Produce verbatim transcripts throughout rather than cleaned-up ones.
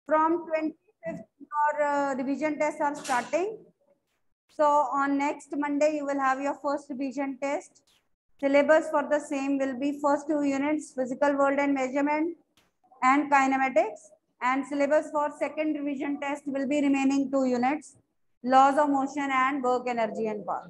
From twenty-fifth, your uh, revision tests are starting. So on next Monday, you will have your first revision test. Syllabus for the same will be first two units, physical world and measurement and kinematics. And syllabus for second revision test will be remaining two units, laws of motion and work, energy and power.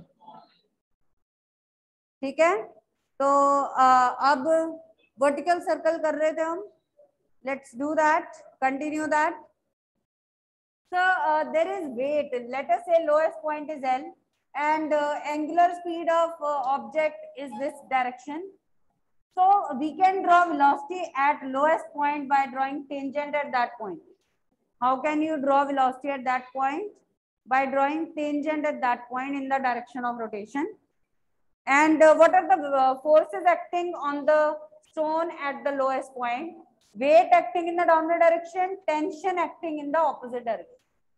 ठीक है, तो uh, अब vertical circle कर रहे थे हम. Let's do that. Continue that. So uh, there is weight. Let us say lowest point is L, and uh, angular speed of uh, object is this direction. So we can draw velocity at lowest point by drawing tangent at that point. How can you draw velocity at that point? By drawing tangent at that point in the direction of rotation. And uh, what are the uh, forces acting on the stone at the lowest point? Weight acting in the downward direction, tension acting in the opposite direction.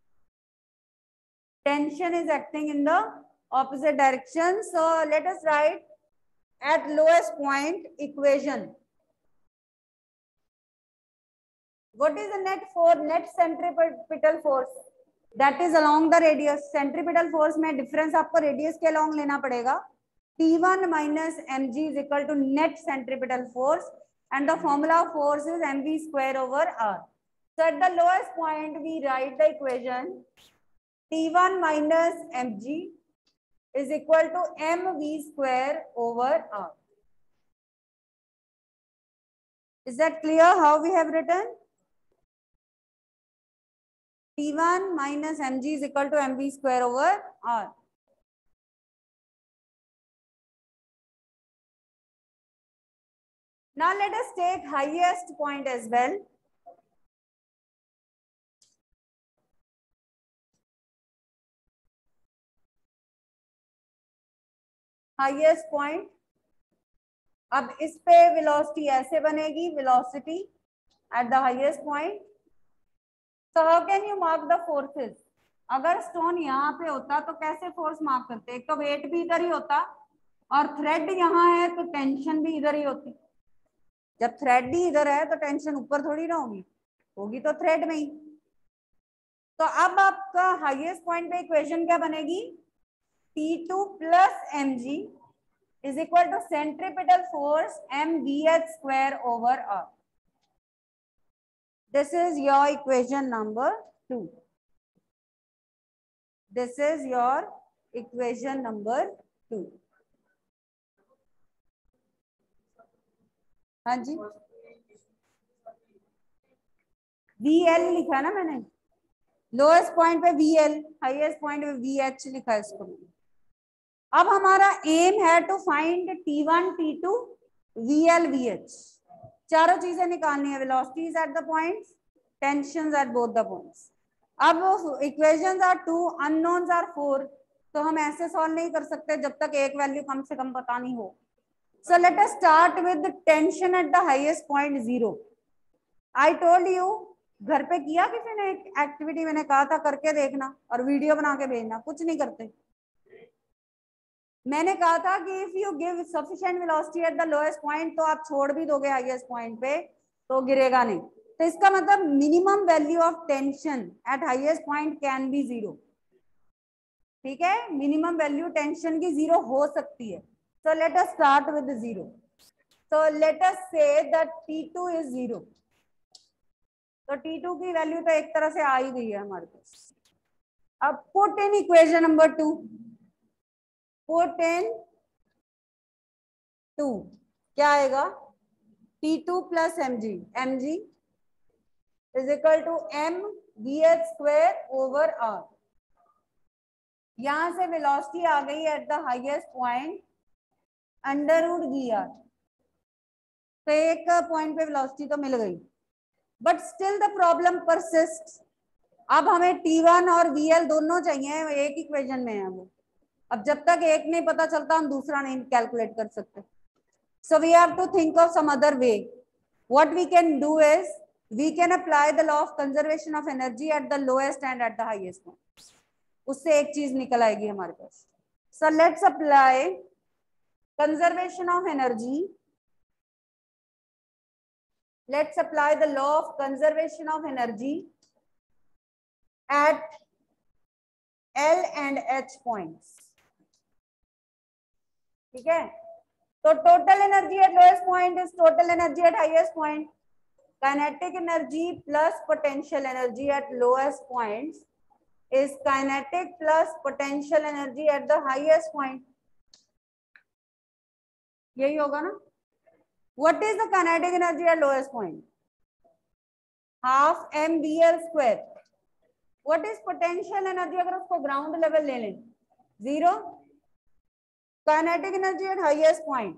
Tension is acting in the opposite direction. So let us write at lowest point equation. What is the net force? Net centripetal force. That is along the radius. Centripetal force में difference आपको radius के along लेना पड़ेगा. T one minus mg is equal to net centripetal force, and the formula of force is mv square over r. So at the lowest point we write the equation T one minus mg is equal to mv square over r. Is that clear how we have written? T one minus mg is equal to mv square over r. Now let us take highest point as well. Highest point. अब इस पे velocity ऐसे बनेगी, velocity at the highest point. So how can you mark the forces? अगर stone यहाँ पे होता तो कैसे force mark करते? एक तो weight भी इधर ही होता और thread यहाँ है तो tension भी इधर ही होती. जब thread ही इधर है तो tension ऊपर थोड़ी ना होगी, होगी तो thread में ही. तो अब आपका highest point पे equation क्या बनेगी? T two plus mg is equal to centripetal force mvh square over r. This is your equation number two. This is your equation number two. हाँ जी, V L लिखा ना मैंने. लोएस्ट पॉइंट पे V L, highest point पे V H लिखा है इसको. अब हमारा एम है to find T one, T two, V L, V H. चारों चीजें निकालनी है. Velocities at the points, tensions at both the points. अब equations are two, unknowns are four. तो हम ऐसे सॉल्व नहीं कर सकते जब तक एक वैल्यू कम से कम पता नहीं हो. So let us start with the tension at the highest point zero. I told you, घर पे किया किसी ने एक्टिविटी, मैंने कहा था करके देखना और वीडियो बना के भेजना. कुछ नहीं करते. मैंने कहा था कि if you give sufficient velocity at the lowest point तो आप छोड़ भी दोगे highest point पे तो गिरेगा नहीं. तो इसका मतलब minimum value of tension at highest point can be zero. ठीक है, minimum value tension की zero हो सकती है. So let us start with the zero. So let us say that T two is zero. तो T two की value तो एक तरह से आ ही गई है हमारे पास. अब put in equation number two. Put in two. क्या आएगा? T two plus mg. mg is equal to m vh square over r. यहां से velocity आ गई at the highest point under root V R. तो एक पॉइंट पे velocity तो मिल गई, but still the problem persist. अब हमें T one और V L दोनों चाहिए, एक इक्वेशन में है वो. अब जब तक एक नहीं पता चलता हम दूसरा नहीं कैलकुलेट कर सकते. So we have to think of some other way. What we can do is we can apply the law of conservation of energy at the lowest and at the highest point. उससे एक चीज निकल आएगी हमारे पास. So let's apply conservation of energy. Let's apply the law of conservation of energy at L and H points. ठीक है, तो total energy at lowest point is total energy at highest point. Kinetic energy plus potential energy at lowest points is kinetic plus potential energy at the highest point. यही होगा ना. What is the kinetic energy at lowest point? Half mvl square. What is potential energy अगर उसको ground level ले लें? Zero. Kinetic energy at highest point.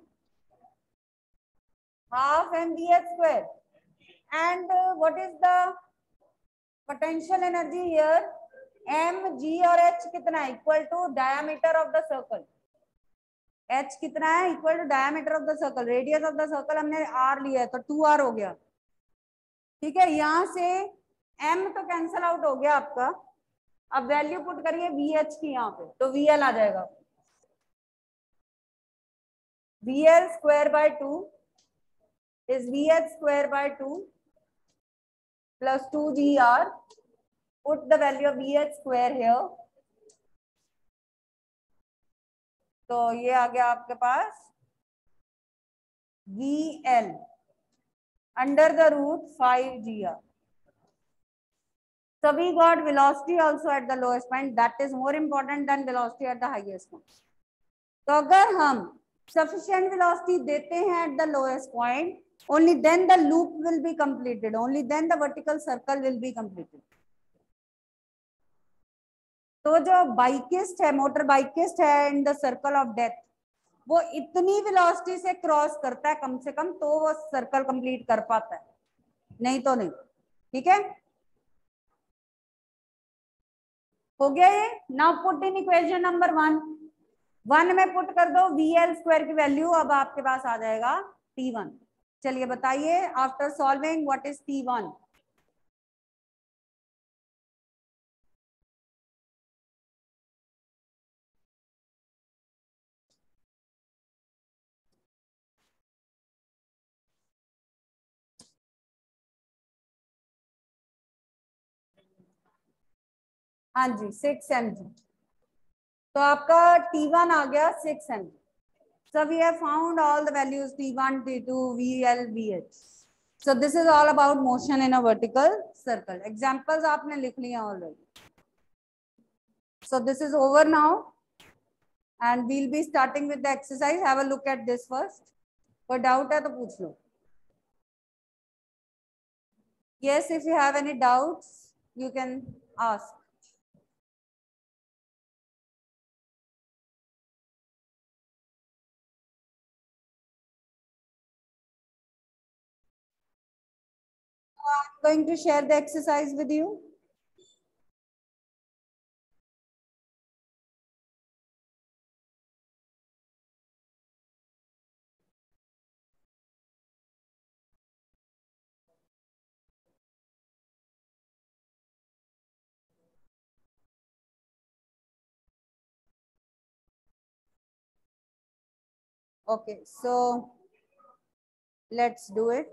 Half mvl square. And uh, what is the potential energy here? M, G और H कितना है? Equal to diameter of the circle. H कितना है? Equal to diameter of the circle. Radius of the circle हमने R लिया है तो to are हो गया. ठीक है, यहां से M तो कैंसल आउट हो गया आपका. अब वैल्यू पुट करिए V H की यहाँ पे तो V L आ जाएगा. V L square by two is V H square by two plus two G R. Put the value of V H square here. तो ये आ गया आपके पास V L under the root five G R. So we got velocity also at the lowest point. That is more important than velocity at the highest point. तो अगर हम sufficient velocity देते हैं at the lowest point, only then the loop will be completed. Only then the vertical circle will be completed. तो जो बाइकिस्ट है, motor bikist है in the circle of death, वो इतनी वेलोसिटी से क्रॉस करता है कम से कम तो वो सर्कल कंप्लीट कर पाता है, नहीं तो नहीं. ठीक है, हो गया ये. Now put in equation number one. One में पुट कर दो वी एल स्क्वायर की वैल्यू. अब आपके पास आ जाएगा टी वन. चलिए बताइए after solving what is T one. हाँ जी, सिक्स एम जी. तो आपका टी वन आ गया six M G. So we have found all the values T one, T two, V L, V H. So this is all about motion in a vertical circle. Examples आपने लिख लिया already. So this is over now, and we'll be starting with the exercise. Have a look at this first. कोई doubt है तो पूछ लो. Yes, if you have any doubts, you can ask. I'm going to share the exercise with you. Okay, so let's do it.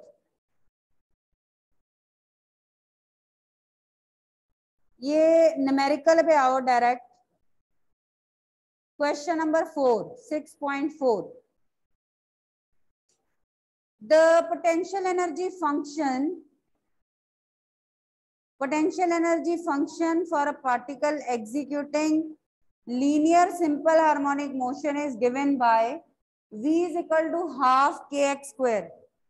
ये numerical पे आओ direct. Question number four, six point four. The potential energy function, potential energy function for a particle executing linear simple harmonic motion is given by V is equal to half kx square.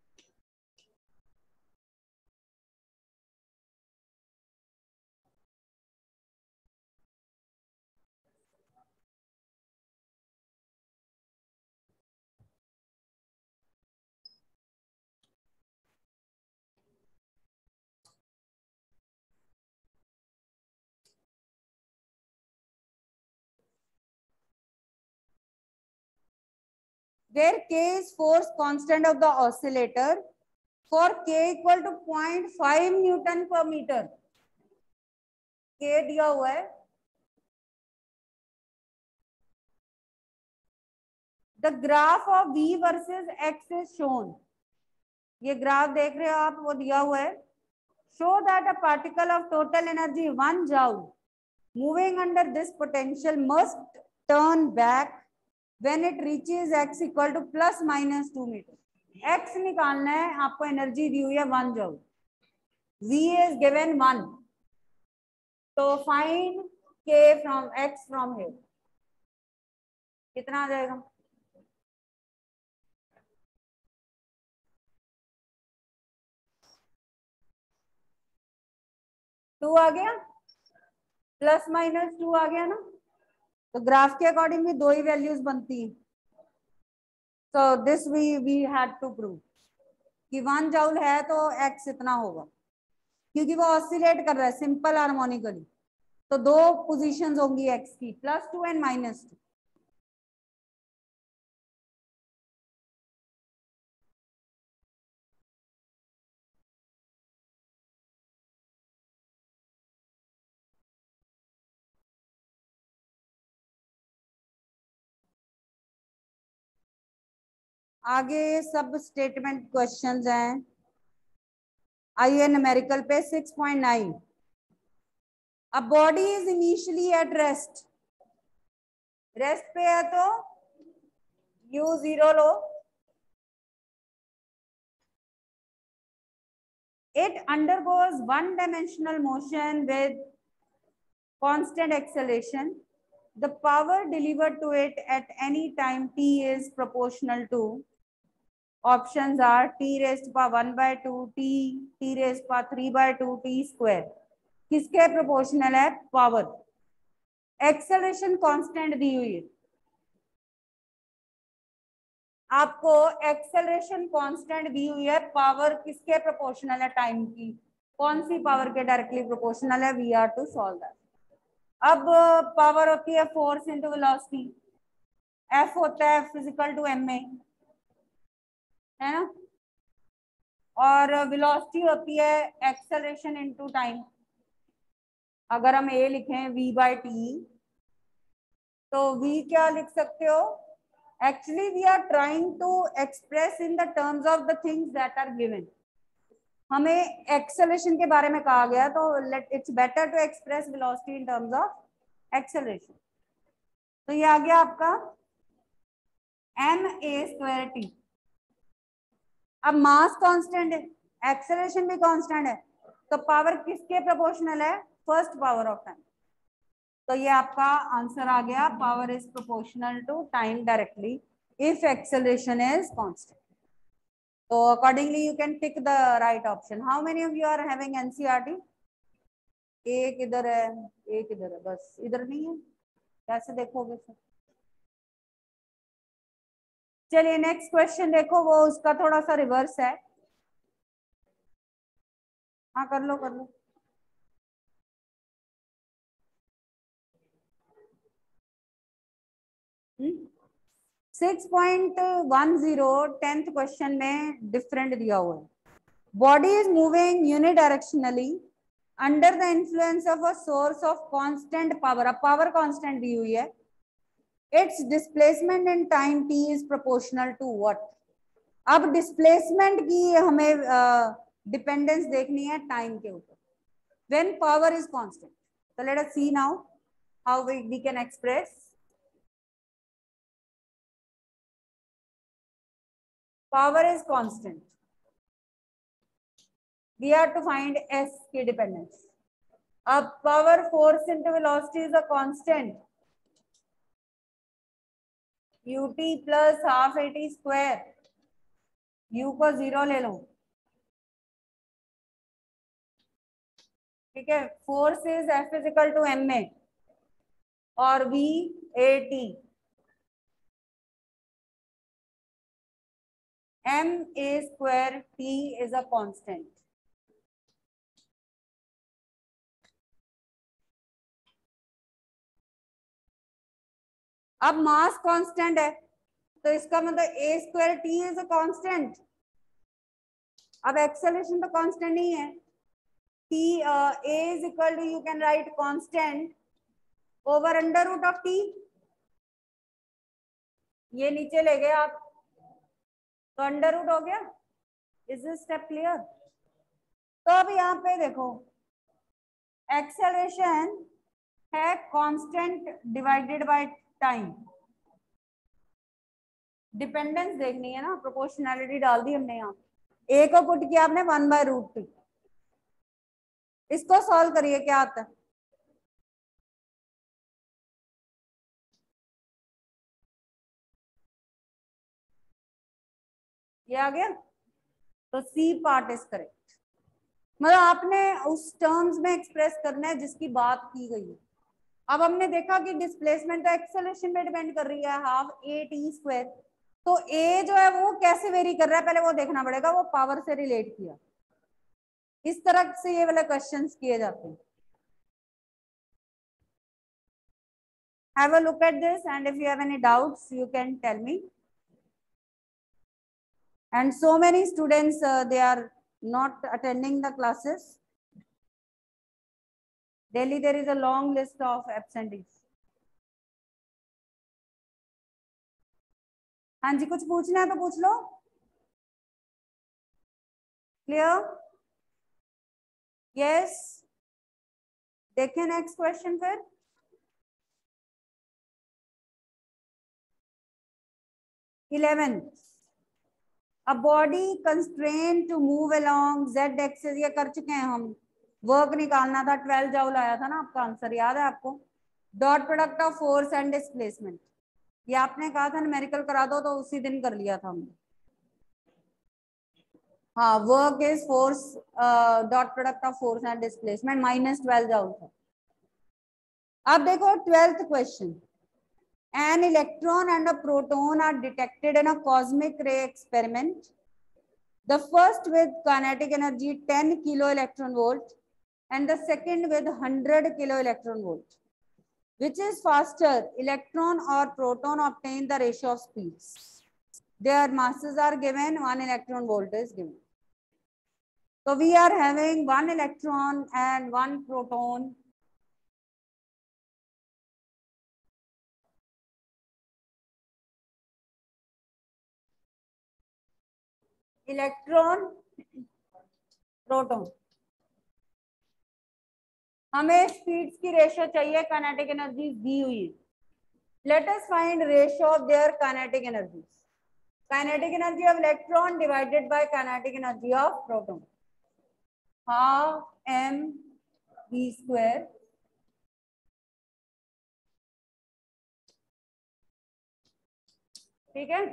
Where k is force constant of the oscillator, for k equal to zero point five Newton per meter. K दिया हुआ है. The graph of V versus X is shown. ये graph देख रहे हो आप, वो दिया हुआ है. show that a particle of total energy one joule moving under this potential must turn back when it reaches x equal to plus minus two meter. x निकालना है, आपको एनर्जी दी हुई है one joule, v is given one, तो find k from x from here, कितना आ जाएगा? To आ गया, प्लस माइनस टू आ गया ना, तो ग्राफ के अकॉर्डिंग भी दो ही वैल्यूज बनती है. So this we we had to prove कि वन जूल है तो x इतना होगा, क्योंकि वो ऑसिलेट कर रहा है सिंपल हार्मोनिकली, तो दो पोजीशंस होंगी x की, plus two and minus two. आगे सब स्टेटमेंट क्वेश्चंस हैं. आइए न्यूमेरिकल पे six point nine. A body is initially at rest, rest पे है तो यू जीरो लो. It undergoes one dimensional motion with constant acceleration. The power delivered to it at any time t is proportional to, options are t raised to power one by two, t, t raised to power three by two, t square. किसके proportional है? Power. Acceleration constant दी हुई है, आपको acceleration constant दी हुई है, power किसके प्रोपोर्शनल है? टाइम की. कौन सी पावर के डायरेक्टली प्रोपोर्शनल है? We are to solve that. अब पावर होती है फोर्स इंटू वेलोसिटी, एफ होता है फिजिकल टू एम ए, है ना, और वेलोसिटी होती है एक्सेलरेशन इनटू टाइम. अगर हम ए लिखें v बाय टी, तो v क्या लिख सकते हो? Actually we are trying to express in the terms of the things that are given. हमें एक्सेलरेशन के बारे में कहा गया, तो let it's better to express velocity in terms of acceleration. तो ये आ गया आपका एम ए स्क्वायर टी. अब मास कांस्टेंट है, एक्सेलरेशन भी कांस्टेंट है, तो पावर किसके प्रोपोर्शनल है? First power of time. तो ये आपका आंसर आ गया, power is proportional to time directly if acceleration is constant. तो accordingly you can tick the right option. How many of you are having NCERT? एक इधर है, एक इधर है, बस इधर नहीं है, कैसे देखोगे सर? चलिए नेक्स्ट क्वेश्चन देखो, वो उसका थोड़ा सा रिवर्स है. हाँ कर लो कर लो. Six point one zero tenth question में डिफरेंट दिया हुआ है. Body is moving unidirectionally under the influence of a source of constant power. अब पावर कांस्टेंट दी हुई है. Its displacement in time T is proportional to what? अब displacement की हमें डिपेंडेंस uh, देखनी है टाइम के ऊपर. When power is constant, so let us see now how we, we can express. Power is constant, we have to find s की dependence. अब power force into velocity is a constant, ut plus half at square, u को zero ले लो, ठीक है. Force is F is equal to M A और v a t. m a square t is a constant. अब mass constant है, तो इसका मतलब a square t is a constant. अब एक्सेलरेशन तो कांस्टेंट नहीं है. t uh, a is equal to, you can write constant over under root of t. ये नीचे ले गए आप, तो अंडर रूट हो गया. Is this step clear? तो अब यहाँ पे देखो एक्सेलरेशन है constant divided by time, dependence देखनी है ना, प्रोपोर्शनैलिटी डाल दी हमने यहाँ, ए को पुट किया आपने वन बाय रूट टू। इसको सॉल्व करिए, क्या आता है? ये आ गया, तो सी पार्ट इज करेक्ट। मतलब आपने उस टर्म्स में एक्सप्रेस करना है जिसकी बात की गई है। अब हमने देखा कि डिस्प्लेसमेंट तो एक्सेलरेशन पे डिपेंड कर रही है, हाफ ए टी स्क्वायर। तो ए जो है वो कैसे वेरी कर रहा है पहले वो देखना पड़ेगा, वो पावर से रिलेट किया। इस तरह से ये वाले क्वेश्चंस किए जाते हैं। Have a look at this, and if you have any doubts, you can tell me. And so many students, uh, they are not attending the classes. Daily there is a long list of absentees. हाँ जी, कुछ पूछना है तो पूछ लो। Clear? Yes, देखिए next question फिर। Eleven, a body constrained to move along z axis, ये कर चुके हैं हम। वर्क निकालना था, ट्वेल्व जाउल आया था ना आपका आंसर, याद है आपको? Dot product of force and displacement, ये आपने कहा था न्यूमेरिकल करा दो, तो उसी दिन कर लिया था हमने। हाँ, work is force dot product of force and displacement minus twelve joule था। अब देखो twelfth question, an electron and a proton are detected in a cosmic ray experiment. The first with kinetic energy ten kilo electron volt and the second with one hundred kilo electron volt. Which is faster, electron or proton? Obtain the ratio of speeds. Their masses are given, one electron volt is given. So we are having one electron and one proton. Electron proton, हमें speeds की ratio चाहिए, kinetic energy दी हुई है। Let us find ratio of their kinetic energies. Kinetic energy of electron divided by kinetic energy of proton, half M V square. ठीक है,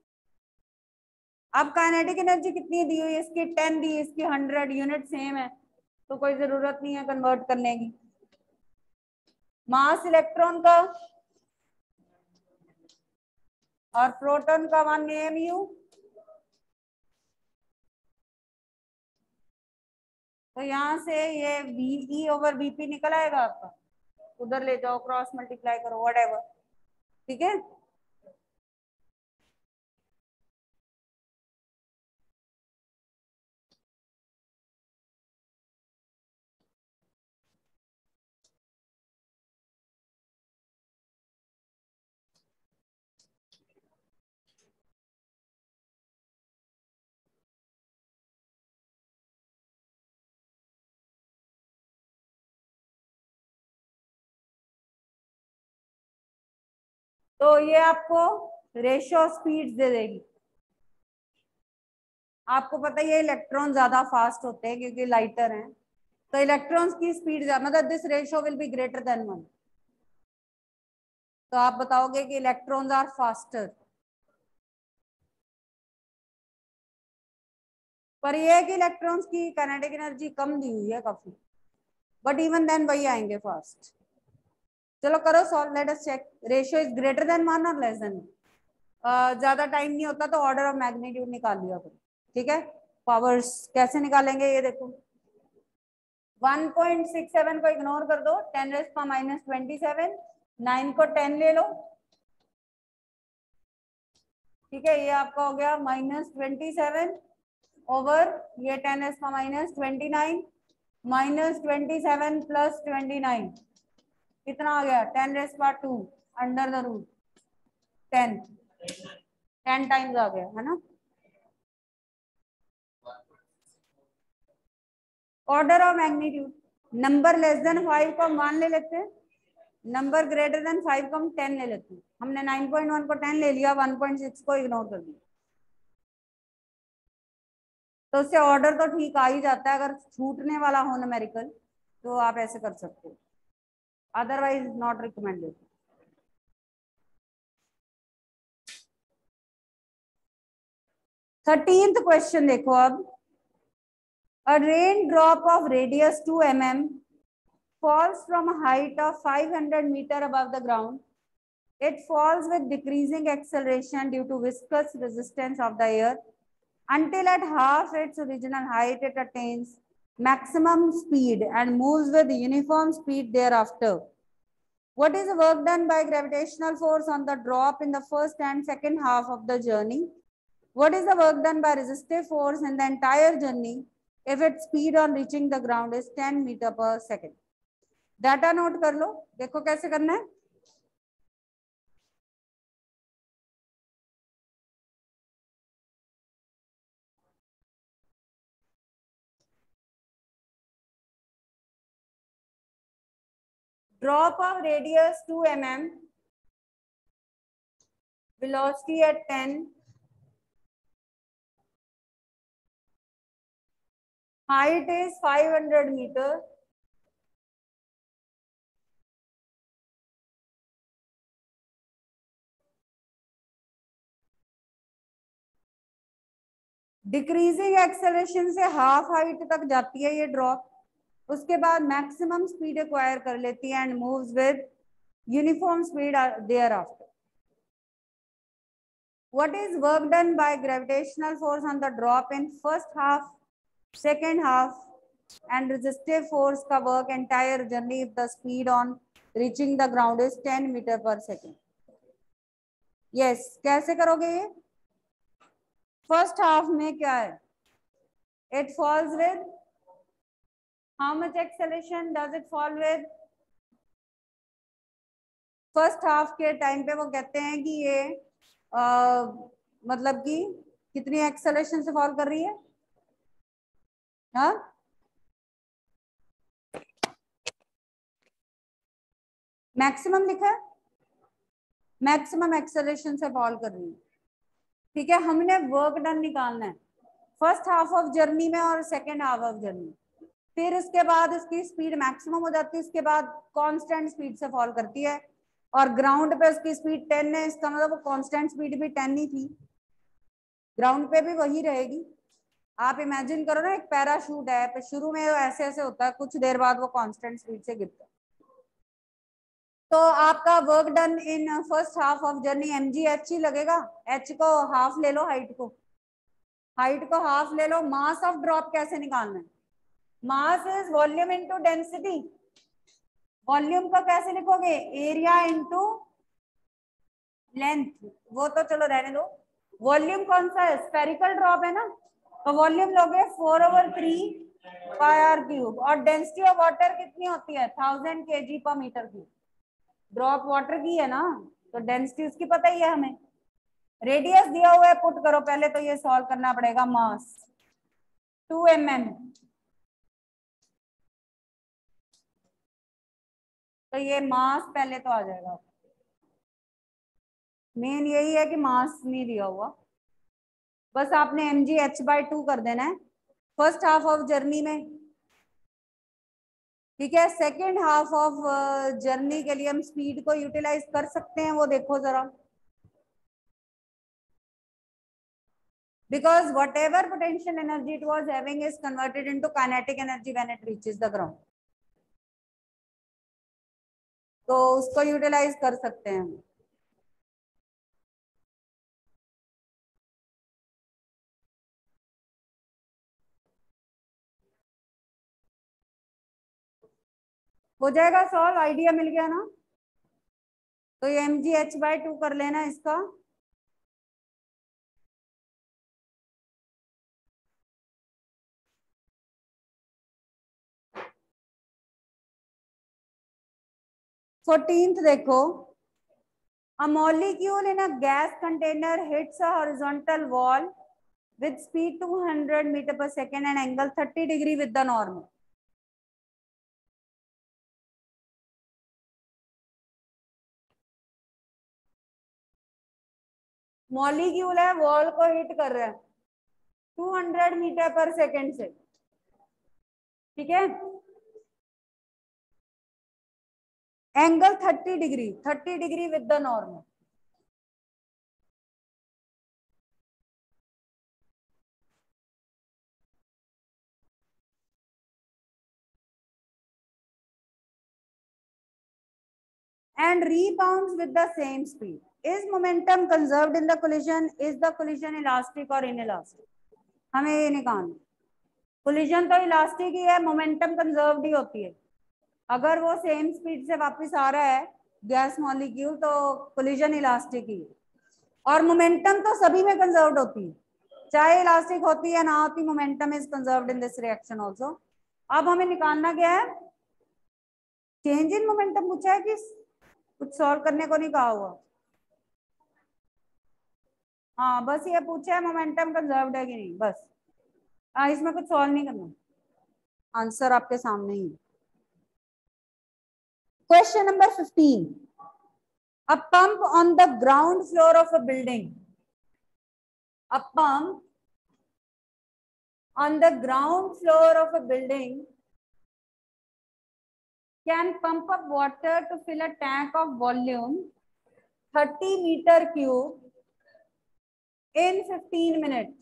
अब kinetic energy कितनी दी हुई है? इसकी टेन दी, इसकी हंड्रेड, यूनिट सेम है तो कोई जरूरत नहीं है कन्वर्ट करने की। मास इलेक्ट्रॉन का और प्रोटॉन का वन एम यू, तो यहां से ये वी ओवर बीपी निकल आएगा आपका, उधर ले जाओ, क्रॉस मल्टीप्लाई करो, व्हाटएवर। ठीक है, तो ये आपको रेशियो स्पीड दे देगी। आपको पता है ये इलेक्ट्रॉन ज्यादा फास्ट होते हैं क्योंकि लाइटर हैं, तो इलेक्ट्रॉन्स की स्पीड मतलब this ratio will be greater than one. तो आप बताओगे कि इलेक्ट्रॉन्स आर फास्टर। पर ये है कि इलेक्ट्रॉन्स की काइनेटिक एनर्जी कम दी हुई है काफी, बट इवन देन वही आएंगे फास्ट। चलो करो solve, let us check. Ratio is greater than one और लेस देन। ज्यादा टाइम नहीं होता तो ऑर्डर ऑफ मैग्नीट्यूड निकाल लिया करो। ठीक है, पावर्स कैसे निकालेंगे ये देखो। वन पॉइंट सिक्स सेवन को इग्नोर कर दो, टेन रेस का माइनस ट्वेंटी सेवन, नाइन को टेन ले लो। ठीक है, ये आपका हो गया माइनस ट्वेंटी सेवन ओवर ये टेन रेस का minus twenty nine, minus twenty seven plus twenty nine कितना आ गया? टेन रेस का two under the root ten, ten times आ गया है ना। Order of magnitude, number less than five को हम वन ले लेते हैं, नंबर ग्रेटर देन फाइव को हम टेन ले लेते हैं। हमने नाइन पॉइंट वन को टेन ले लिया, वन पॉइंट सिक्स को इग्नोर कर दिया, तो उससे ऑर्डर तो ठीक आ ही जाता है। अगर छूटने वाला हो न्यूमेरिकल तो आप ऐसे कर सकते हो, otherwise not recommended. Thirteenth question देखो अब, a rain drop of radius two millimeters falls from a height of five hundred meter above the ground. It falls with decreasing acceleration due to viscous resistance of the air until at half its original height it attains maximum speed and moves with uniform speed thereafter. What is the work done by gravitational force on the drop in the first and second half of the journey? What is the work done by resistive force in the entire journey if its speed on reaching the ground is ten meter per second? Data note कर लो, देखो कैसे करना है। Drop of radius two millimeters, velocity at ten, height is five hundred meter, decreasing acceleration से half height तक जाती है ये ड्रॉप, उसके बाद मैक्सिमम स्पीड एक्वायर कर लेती है and moves with uniform speed thereafter. What is work done by gravitational force on the drop in first half, second half, and resistive force का work entire journey if the speed on reaching the ground is ten meter per second? Yes, कैसे करोगे ये? First half में क्या है? It falls with how much acceleration does it fall with? First half के time पे वो कहते हैं कि ये आ, मतलब कि कितनी एक्सेलरेशन से फॉल कर रही है? हाँ, मैक्सिमम लिखा है, मैक्सिमम एक्सेलरेशन से फॉल कर रही है। ठीक है, हमने वर्क डन निकालना है फर्स्ट हाफ ऑफ जर्नी में और सेकेंड हाफ ऑफ जर्नी, फिर उसके बाद उसकी स्पीड मैक्सिमम हो जाती है, उसके बाद कांस्टेंट स्पीड से फॉल करती है, और ग्राउंड पे उसकी स्पीड टेन है, इसका मतलब वो कांस्टेंट स्पीड भी टेन ही थी, ग्राउंड पे भी वही रहेगी। आप इमेजिन करो ना, एक पैराशूट है, पे शुरू में ऐसे ऐसे होता है, कुछ देर बाद वो कांस्टेंट स्पीड से गिरता है। तो आपका work done in first half of journey M G H ही लगेगा। एच को हाफ ले लो, हाइट को हाइट को हाफ ले लो। मास ऑफ ड्रॉप कैसे निकालना है? Mass is volume into density. Volume को कैसे लिखोगे? Area into length. वो तो चलो रहने दो। वॉल्यूम कौन सा है? स्फेरिकल ड्रॉप है ना, तो वॉल्यूम लोगे four over three pi r cube. और डेंसिटी ऑफ वाटर कितनी होती है? थाउजेंड के जी पर मीटर क्यूब। ड्रॉप वाटर की है ना, तो डेंसिटी उसकी पता ही है हमें। रेडियस दिया हुआ है, पुट करो पहले, तो ये सॉल्व करना पड़ेगा। मास टू एम एम, तो ये मास पहले तो आ जाएगा। मेन यही है कि मास नहीं दिया हुआ, बस आपने M G H by two कर देना है फर्स्ट हाफ ऑफ जर्नी में। ठीक है, सेकेंड हाफ ऑफ जर्नी के लिए हम स्पीड को यूटिलाइज कर सकते हैं, वो देखो जरा। Because whatever potential energy it was having is converted into kinetic energy when it reaches the ground. तो उसको यूटिलाइज कर सकते हैं हम। हो जाएगा सॉल्व, आइडिया मिल गया ना? तो ये M G H by two कर लेना इसका। फोर्टींथ देखो, a molecule in a gas container hits a horizontal wall with speed two hundred meter per second and angle thirty degree with the normal. Molecule है wall को hit कर रहा है two hundred metre per second से, ठीक है। Angle thirty degree, thirty degree with the normal. and rebounds with the same speed. Is momentum conserved in the collision? Is the collision elastic or inelastic? हमें ये निकालना। collision तो elastic ही है, momentum conserved ही होती है। अगर वो सेम स्पीड से वापस आ रहा है गैस मॉलिक्यूल तो collision इलास्टिक ही है। और मोमेंटम तो सभी में कंजर्व्ड होती है, चाहे इलास्टिक होती है ना होती, momentum is conserved in this reaction also. अब हमें निकालना क्या है, चेंज इन मोमेंटम पूछा है कि कुछ सॉल्व करने को नहीं कहा हुआ। हाँ बस ये पूछा है मोमेंटम कंजर्व्ड है कि नहीं, बस। हाँ इसमें कुछ सॉल्व नहीं करना, आंसर आपके सामने ही। Question number fifteen, a pump on the ground floor of a building, a pump on the ground floor of a building can pump up water to fill a tank of volume thirty meter cube in fifteen minutes.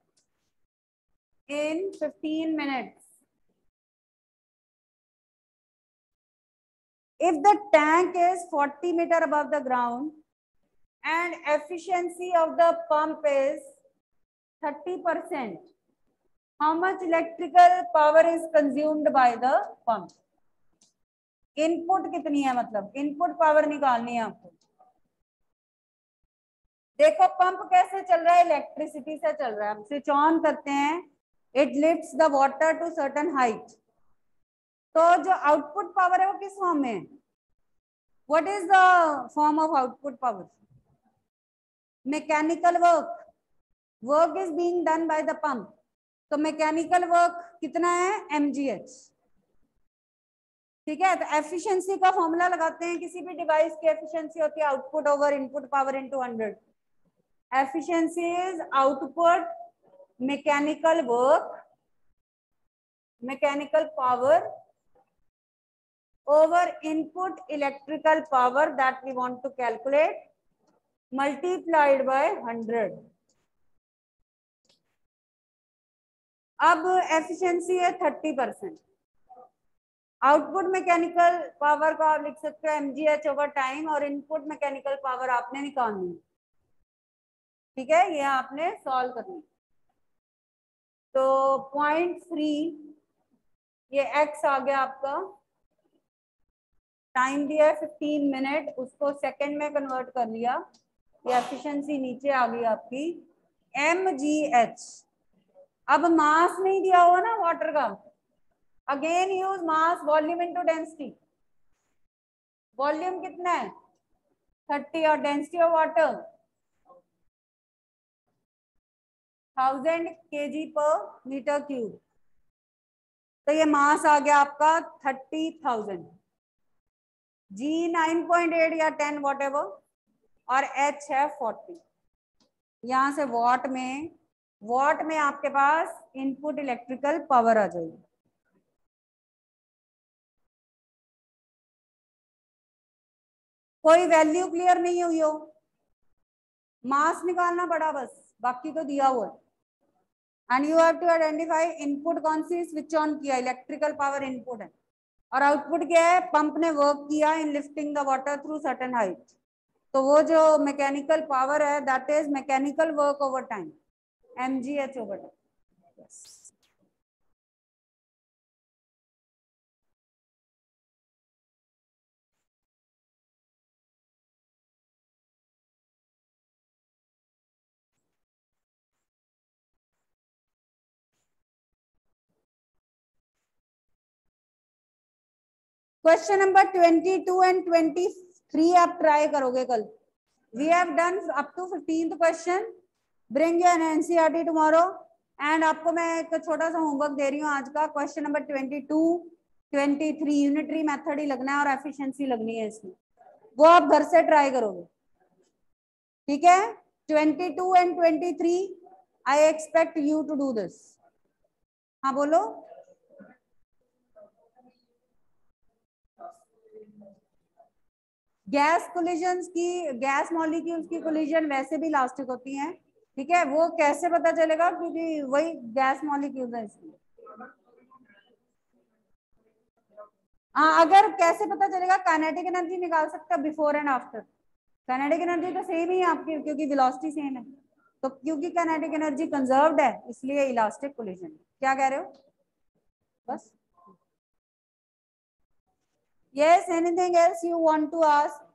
In fifteen minutes. If the tank is forty meter above the ground and efficiency of the pump is thirty percent, how much electrical power is consumed by the pump? Input कितनी है, मतलब input power निकालनी है आपको। देखो pump कैसे चल रहा है, इलेक्ट्रिसिटी से चल रहा है। हम स्विच ऑन करते हैं, it lifts the water to certain height. तो जो आउटपुट पावर है वो किस फॉर्म में है, what is the form of output power? Mechanical work, work is being done by the pump. तो मैकेनिकल वर्क कितना है, एमजीएच, ठीक है। तो एफिशिएंसी का फॉर्मूला लगाते हैं, किसी भी डिवाइस की एफिशिएंसी होती है output over input power into hundred. Efficiency is output mechanical work, mechanical power over input electrical power that we want to calculate multiplied by one hundred. अब एफिशिएंसी है thirty percent. Output mechanical power को आप लिख सकते हो MGH over time, और input mechanical power आपने निकालनी, ठीक है, ये आपने सॉल्व करनी। तो पॉइंट थ्री, ये एक्स आ गया आपका, टाइम दिया है फिफ्टीन मिनट, उसको सेकंड में कन्वर्ट कर लिया, ये एफिशिएंसी नीचे आ गई आपकी एम जी एच। अब मास नहीं दिया हुआ ना वाटर का, again use mass volume into density. Volume कितना है थर्टी और density of water thousand KG per metre cube. तो ये मास आ गया आपका thirty thousand, G nine point eight या टेन वॉट एवर, और एच है फोर्टी। यहां से वॉट में, वॉट में आपके पास इनपुट इलेक्ट्रिकल पावर आ जाएगी। कोई वैल्यू क्लियर नहीं हुई हो, मास निकालना पड़ा बस, बाकी तो दिया हुआ है। And you have to identify input कौन सी स्विच ऑन किया, इलेक्ट्रिकल पावर इनपुट है, और आउटपुट क्या है, पंप ने वर्क किया in lifting the water through certain height. तो वो जो मैकेनिकल पावर है that is mechanical work over time, MGH over time. Question number twenty two and twenty three आप ट्राई करोगे कल। We have done up to fifteenth question, bring your NCERT tomorrow. And आपको मैं एक छोटा सा homework दे रही हूँ आज का, question number twenty two twenty three unitary method ही लगना है और एफिशिएंसी लगनी है इसमें, वो आप घर से ट्राई करोगे, ठीक है। twenty-two and twenty-three, I expect you to do this. हाँ बोलो. गैस कोलिजन्स की, गैस मॉलिक्यूल्स की कोलिजन वैसे भी इलास्टिक होती हैं, ठीक है. वो कैसे पता चलेगा, क्योंकि वही गैस मॉलिक्यूल्स है इसमें. हाँ, अगर कैसे पता चलेगा, काइनेटिक एनर्जी निकाल सकता before and after. Kinetic energy तो सेम ही है आपकी, क्योंकि वेलोसिटी सेम है. तो क्योंकि काइनेटिक एनर्जी कंजर्व्ड है, इसलिए इलास्टिक कोलिजन. क्या कह रहे हो? बस. Yes, anything else you want to ask?